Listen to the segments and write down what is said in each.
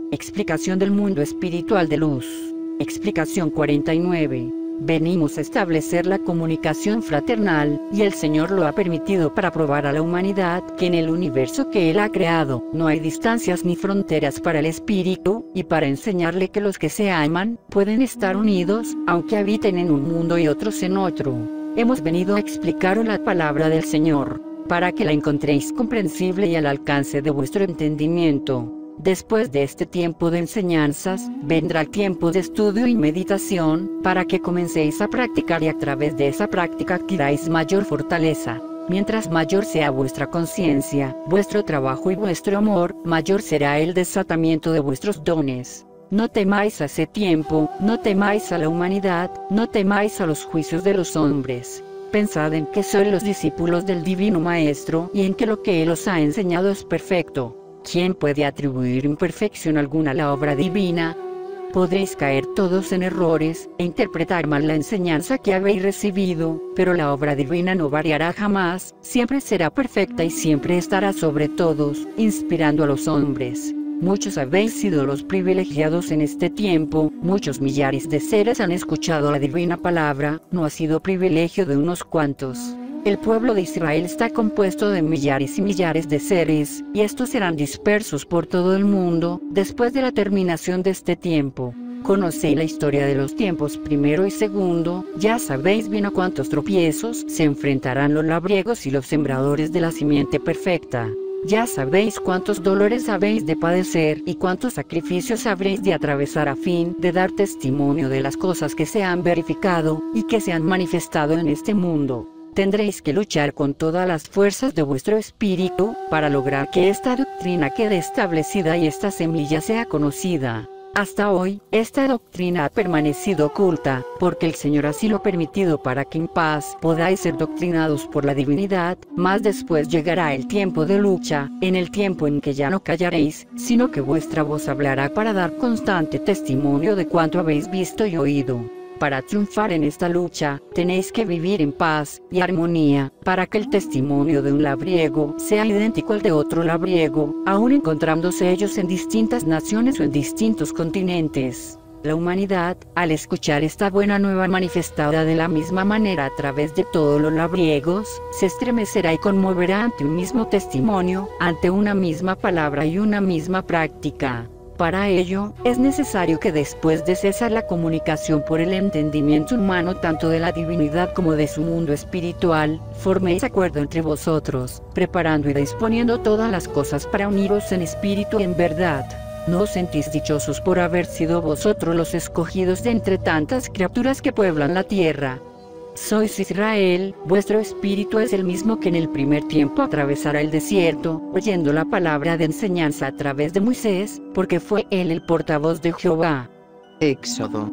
Explicación del mundo espiritual de luz. Explicación 49. Venimos a establecer la comunicación fraternal, y el Señor lo ha permitido para probar a la humanidad que en el universo que Él ha creado, no hay distancias ni fronteras para el espíritu, y para enseñarle que los que se aman, pueden estar unidos, aunque habiten en un mundo y otros en otro. Hemos venido a explicaros la palabra del Señor, para que la encontréis comprensible y al alcance de vuestro entendimiento. Después de este tiempo de enseñanzas, vendrá el tiempo de estudio y meditación, para que comencéis a practicar y a través de esa práctica adquiráis mayor fortaleza. Mientras mayor sea vuestra conciencia, vuestro trabajo y vuestro amor, mayor será el desatamiento de vuestros dones. No temáis a ese tiempo, no temáis a la humanidad, no temáis a los juicios de los hombres. Pensad en que sois los discípulos del Divino Maestro y en que lo que Él os ha enseñado es perfecto. ¿Quién puede atribuir imperfección alguna a la obra divina? Podréis caer todos en errores, e interpretar mal la enseñanza que habéis recibido, pero la obra divina no variará jamás, siempre será perfecta y siempre estará sobre todos, inspirando a los hombres. Muchos habéis sido los privilegiados en este tiempo, muchos millares de seres han escuchado la divina palabra, no ha sido privilegio de unos cuantos. El pueblo de Israel está compuesto de millares y millares de seres, y estos serán dispersos por todo el mundo, después de la terminación de este tiempo. Conocéis la historia de los tiempos primero y segundo, ya sabéis bien a cuántos tropiezos se enfrentarán los labriegos y los sembradores de la simiente perfecta. Ya sabéis cuántos dolores habéis de padecer y cuántos sacrificios habréis de atravesar a fin de dar testimonio de las cosas que se han verificado, y que se han manifestado en este mundo. Tendréis que luchar con todas las fuerzas de vuestro espíritu, para lograr que esta doctrina quede establecida y esta semilla sea conocida. Hasta hoy, esta doctrina ha permanecido oculta, porque el Señor así lo ha permitido para que en paz podáis ser doctrinados por la divinidad, mas después llegará el tiempo de lucha, en el tiempo en que ya no callaréis, sino que vuestra voz hablará para dar constante testimonio de cuanto habéis visto y oído. Para triunfar en esta lucha, tenéis que vivir en paz y armonía, para que el testimonio de un labriego sea idéntico al de otro labriego, aun encontrándose ellos en distintas naciones o en distintos continentes. La humanidad, al escuchar esta buena nueva manifestada de la misma manera a través de todos los labriegos, se estremecerá y conmoverá ante un mismo testimonio, ante una misma palabra y una misma práctica. Para ello, es necesario que después de cesar la comunicación por el entendimiento humano tanto de la divinidad como de su mundo espiritual, forméis acuerdo entre vosotros, preparando y disponiendo todas las cosas para uniros en espíritu y en verdad. ¿No os sentís dichosos por haber sido vosotros los escogidos de entre tantas criaturas que pueblan la tierra? Sois Israel, vuestro espíritu es el mismo que en el primer tiempo atravesará el desierto, oyendo la palabra de enseñanza a través de Moisés, porque fue él el portavoz de Jehová. Éxodo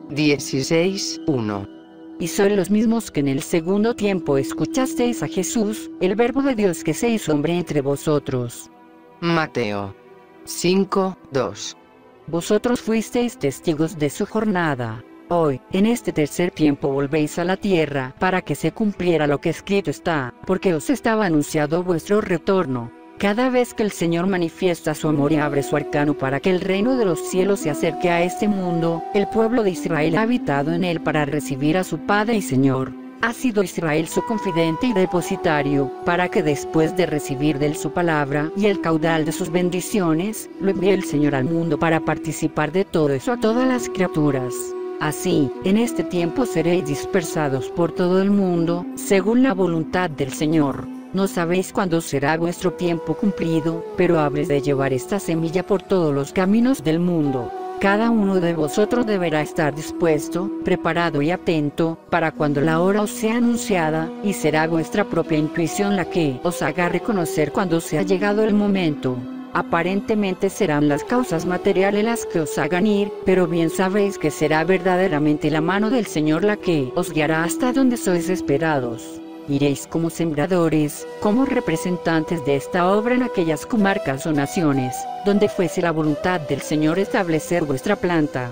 16:1. Y sois los mismos que en el segundo tiempo escuchasteis a Jesús, el Verbo de Dios que se hizo hombre entre vosotros. Mateo 5:2. Vosotros fuisteis testigos de su jornada. Hoy, en este tercer tiempo volvéis a la tierra, para que se cumpliera lo que escrito está, porque os estaba anunciado vuestro retorno. Cada vez que el Señor manifiesta su amor y abre su arcano para que el reino de los cielos se acerque a este mundo, el pueblo de Israel ha habitado en él para recibir a su Padre y Señor. Ha sido Israel su confidente y depositario, para que después de recibir de él su palabra y el caudal de sus bendiciones, lo envíe el Señor al mundo para participar de todo eso a todas las criaturas. Así, en este tiempo seréis dispersados por todo el mundo, según la voluntad del Señor. No sabéis cuándo será vuestro tiempo cumplido, pero habréis de llevar esta semilla por todos los caminos del mundo. Cada uno de vosotros deberá estar dispuesto, preparado y atento, para cuando la hora os sea anunciada, y será vuestra propia intuición la que os haga reconocer cuando se ha llegado el momento. Aparentemente serán las causas materiales las que os hagan ir, pero bien sabéis que será verdaderamente la mano del Señor la que os guiará hasta donde sois esperados. Iréis como sembradores, como representantes de esta obra en aquellas comarcas o naciones, donde fuese la voluntad del Señor establecer vuestra planta.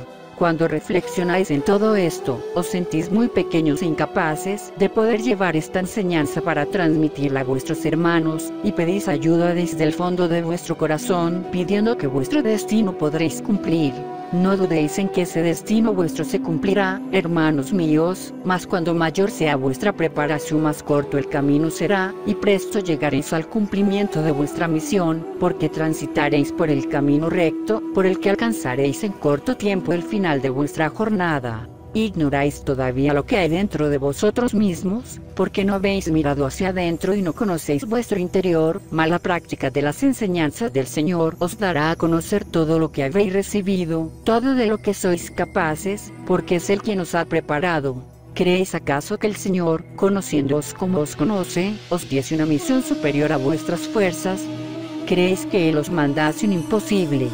Cuando reflexionáis en todo esto, os sentís muy pequeños e incapaces de poder llevar esta enseñanza para transmitirla a vuestros hermanos, y pedís ayuda desde el fondo de vuestro corazón, pidiendo que vuestro destino podréis cumplir. No dudéis en que ese destino vuestro se cumplirá, hermanos míos, mas cuando mayor sea vuestra preparación más corto el camino será, y presto llegaréis al cumplimiento de vuestra misión, porque transitaréis por el camino recto, por el que alcanzaréis en corto tiempo el final de vuestra jornada. Ignoráis todavía lo que hay dentro de vosotros mismos, porque no habéis mirado hacia adentro y no conocéis vuestro interior, mas la práctica de las enseñanzas del Señor os dará a conocer todo lo que habéis recibido, todo de lo que sois capaces, porque es Él quien os ha preparado. ¿Creéis acaso que el Señor, conociéndoos como os conoce, os diese una misión superior a vuestras fuerzas? ¿Creéis que Él os mandase un imposible?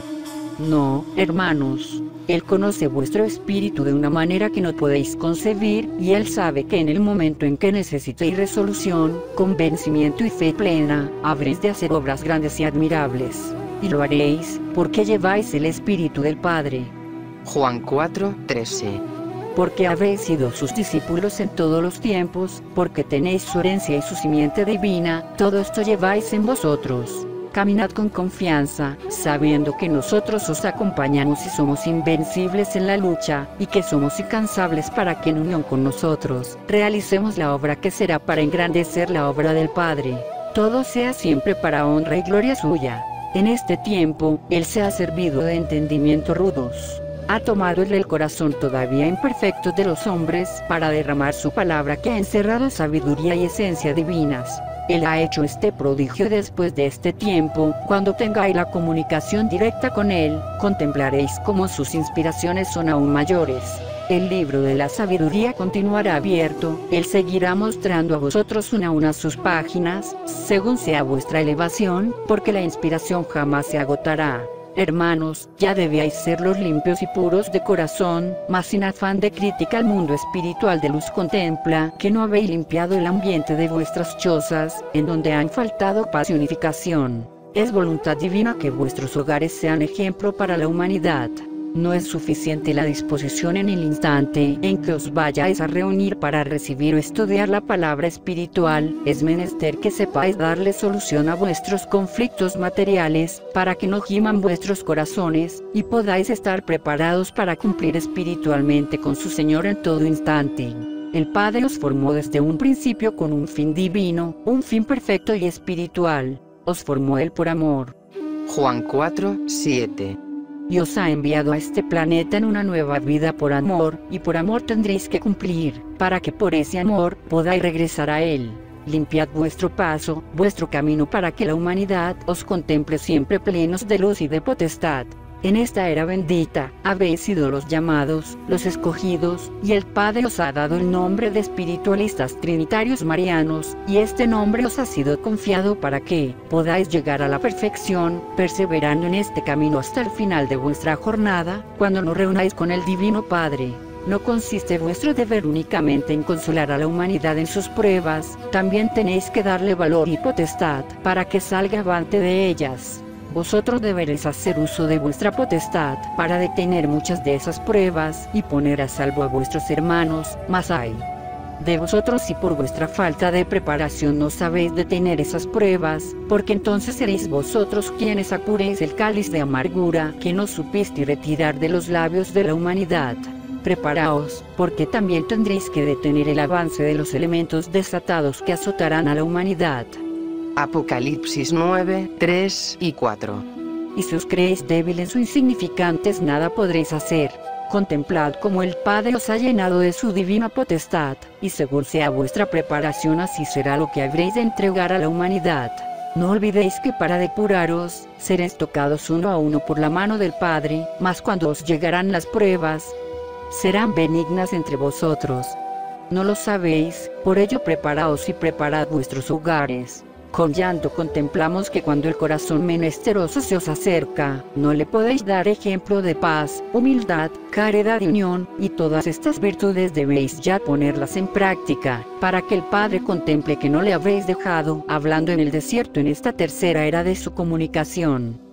No, hermanos. Él conoce vuestro espíritu de una manera que no podéis concebir, y Él sabe que en el momento en que necesitéis resolución, convencimiento y fe plena, habréis de hacer obras grandes y admirables. Y lo haréis, porque lleváis el espíritu del Padre. Juan 4:13. Porque habéis sido sus discípulos en todos los tiempos, porque tenéis su herencia y su simiente divina, todo esto lleváis en vosotros. Caminad con confianza, sabiendo que nosotros os acompañamos y somos invencibles en la lucha, y que somos incansables para que en unión con nosotros, realicemos la obra que será para engrandecer la obra del Padre. Todo sea siempre para honra y gloria suya. En este tiempo, Él se ha servido de entendimiento rudos. Ha tomado el corazón todavía imperfecto de los hombres, para derramar su palabra que ha encerrado sabiduría y esencia divinas. Él ha hecho este prodigio después de este tiempo. Cuando tengáis la comunicación directa con Él, contemplaréis cómo sus inspiraciones son aún mayores. El libro de la sabiduría continuará abierto, Él seguirá mostrando a vosotros una a una sus páginas, según sea vuestra elevación, porque la inspiración jamás se agotará. Hermanos, ya debíais ser los limpios y puros de corazón, mas sin afán de crítica el mundo espiritual de luz contempla que no habéis limpiado el ambiente de vuestras chozas, en donde han faltado paz y unificación. Es voluntad divina que vuestros hogares sean ejemplo para la humanidad. No es suficiente la disposición en el instante en que os vayáis a reunir para recibir o estudiar la palabra espiritual, es menester que sepáis darle solución a vuestros conflictos materiales, para que no giman vuestros corazones, y podáis estar preparados para cumplir espiritualmente con su Señor en todo instante. El Padre os formó desde un principio con un fin divino, un fin perfecto y espiritual. Os formó Él por amor. Juan 4:7. Y os ha enviado a este planeta en una nueva vida por amor, y por amor tendréis que cumplir, para que por ese amor podáis regresar a Él. Limpiad vuestro paso, vuestro camino, para que la humanidad os contemple siempre plenos de luz y de potestad. En esta era bendita, habéis sido los llamados, los escogidos, y el Padre os ha dado el nombre de espiritualistas trinitarios marianos, y este nombre os ha sido confiado para que podáis llegar a la perfección, perseverando en este camino hasta el final de vuestra jornada, cuando nos reunáis con el Divino Padre. No consiste vuestro deber únicamente en consolar a la humanidad en sus pruebas, también tenéis que darle valor y potestad, para que salga avante de ellas. Vosotros deberéis hacer uso de vuestra potestad para detener muchas de esas pruebas y poner a salvo a vuestros hermanos, mas ay de vosotros si por vuestra falta de preparación no sabéis detener esas pruebas, porque entonces seréis vosotros quienes apuréis el cáliz de amargura que no supiste retirar de los labios de la humanidad. Preparaos, porque también tendréis que detener el avance de los elementos desatados que azotarán a la humanidad. Apocalipsis 9:3 y 4. Y si os creéis débiles o insignificantes, nada podréis hacer. Contemplad cómo el Padre os ha llenado de su divina potestad, y según sea vuestra preparación, así será lo que habréis de entregar a la humanidad. No olvidéis que para depuraros, seréis tocados uno a uno por la mano del Padre, mas cuando os llegarán las pruebas, serán benignas entre vosotros. No lo sabéis, por ello preparaos y preparad vuestros hogares. Con llanto contemplamos que cuando el corazón menesteroso se os acerca, no le podéis dar ejemplo de paz, humildad, caridad y unión, y todas estas virtudes debéis ya ponerlas en práctica, para que el Padre contemple que no le habréis dejado hablando en el desierto en esta tercera era de su comunicación.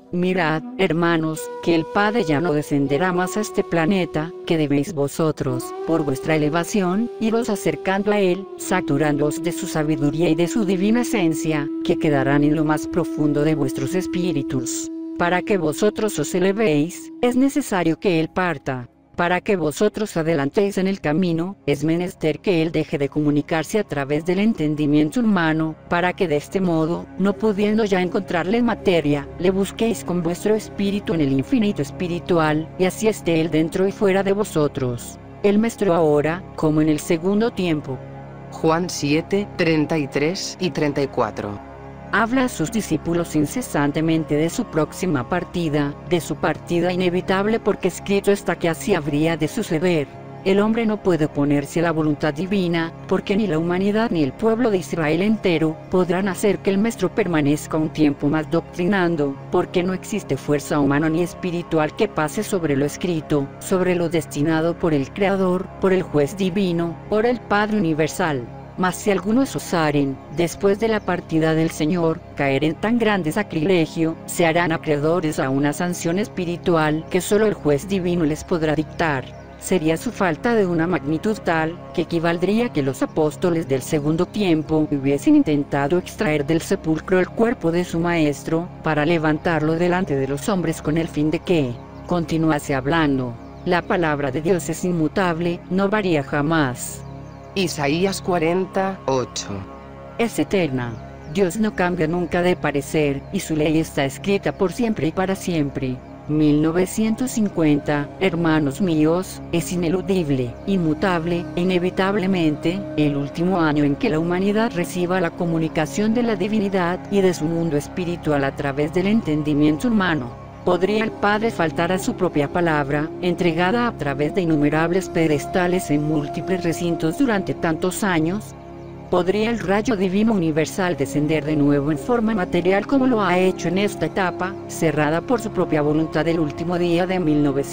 Mirad, hermanos, que el Padre ya no descenderá más a este planeta, que debéis vosotros, por vuestra elevación, iros acercando a Él, saturándoos de su sabiduría y de su divina esencia, que quedarán en lo más profundo de vuestros espíritus. Para que vosotros os elevéis, es necesario que Él parta. Para que vosotros adelantéis en el camino, es menester que Él deje de comunicarse a través del entendimiento humano, para que de este modo, no pudiendo ya encontrarle en materia, le busquéis con vuestro espíritu en el infinito espiritual, y así esté Él dentro y fuera de vosotros. El Maestro ahora, como en el segundo tiempo. Juan 7, 33 y 34. Habla a sus discípulos incesantemente de su próxima partida, de su partida inevitable porque escrito está que así habría de suceder. El hombre no puede oponerse a la voluntad divina, porque ni la humanidad ni el pueblo de Israel entero podrán hacer que el Maestro permanezca un tiempo más doctrinando, porque no existe fuerza humana ni espiritual que pase sobre lo escrito, sobre lo destinado por el Creador, por el Juez divino, por el Padre universal. Mas si algunos osaren, después de la partida del Señor, caer en tan grande sacrilegio, se harán acreedores a una sanción espiritual que solo el Juez divino les podrá dictar. Sería su falta de una magnitud tal, que equivaldría que los apóstoles del segundo tiempo hubiesen intentado extraer del sepulcro el cuerpo de su Maestro, para levantarlo delante de los hombres con el fin de que continuase hablando. La palabra de Dios es inmutable, no varía jamás. Isaías 48. Es eterna. Dios no cambia nunca de parecer, y su ley está escrita por siempre y para siempre. 1950, hermanos míos, es ineludible, inmutable, e inevitablemente, el último año en que la humanidad reciba la comunicación de la divinidad y de su mundo espiritual a través del entendimiento humano. ¿Podría el Padre faltar a su propia palabra, entregada a través de innumerables pedestales en múltiples recintos durante tantos años? ¿Podría el rayo divino universal descender de nuevo en forma material como lo ha hecho en esta etapa, cerrada por su propia voluntad el último día de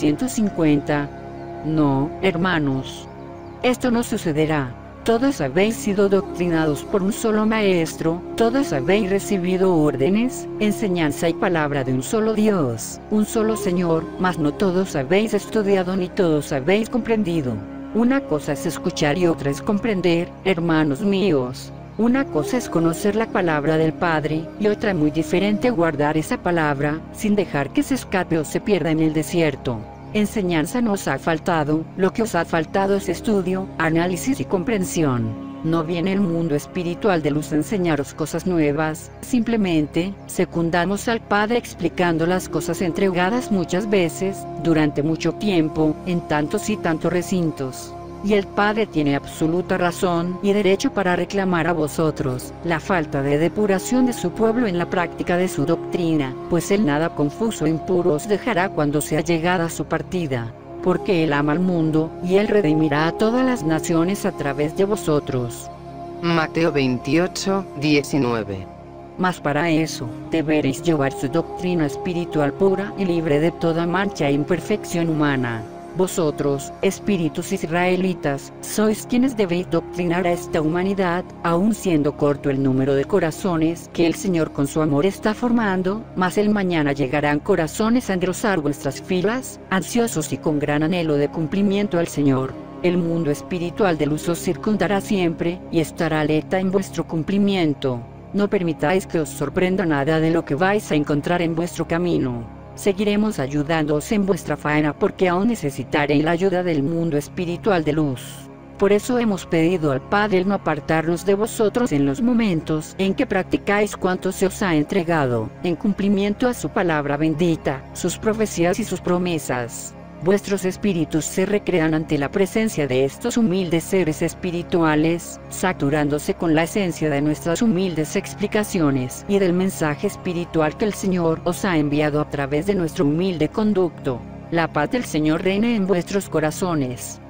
1950? No, hermanos. Esto no sucederá. Todos habéis sido doctrinados por un solo Maestro, todos habéis recibido órdenes, enseñanza y palabra de un solo Dios, un solo Señor, mas no todos habéis estudiado ni todos habéis comprendido. Una cosa es escuchar y otra es comprender, hermanos míos. Una cosa es conocer la palabra del Padre, y otra muy diferente guardar esa palabra, sin dejar que se escape o se pierda en el desierto. Enseñanza no os ha faltado, lo que os ha faltado es estudio, análisis y comprensión. No viene el mundo espiritual de luz a enseñaros cosas nuevas, simplemente, secundamos al Padre explicando las cosas entregadas muchas veces, durante mucho tiempo, en tantos y tantos recintos. Y el Padre tiene absoluta razón y derecho para reclamar a vosotros la falta de depuración de su pueblo en la práctica de su doctrina, pues Él nada confuso e impuro os dejará cuando sea llegada su partida, porque Él ama al mundo, y Él redimirá a todas las naciones a través de vosotros. Mateo 28, 19. Mas para eso, deberéis llevar su doctrina espiritual pura y libre de toda mancha e imperfección humana. Vosotros, espíritus israelitas, sois quienes debéis doctrinar a esta humanidad, aun siendo corto el número de corazones que el Señor con su amor está formando, mas el mañana llegarán corazones a engrosar vuestras filas, ansiosos y con gran anhelo de cumplimiento al Señor. El mundo espiritual de luz os circundará siempre, y estará alerta en vuestro cumplimiento. No permitáis que os sorprenda nada de lo que vais a encontrar en vuestro camino. Seguiremos ayudándoos en vuestra faena porque aún necesitaréis la ayuda del mundo espiritual de luz. Por eso hemos pedido al Padre el no apartarnos de vosotros en los momentos en que practicáis cuanto se os ha entregado, en cumplimiento a su palabra bendita, sus profecías y sus promesas. Vuestros espíritus se recrean ante la presencia de estos humildes seres espirituales, saturándose con la esencia de nuestras humildes explicaciones y del mensaje espiritual que el Señor os ha enviado a través de nuestro humilde conducto. La paz del Señor reine en vuestros corazones.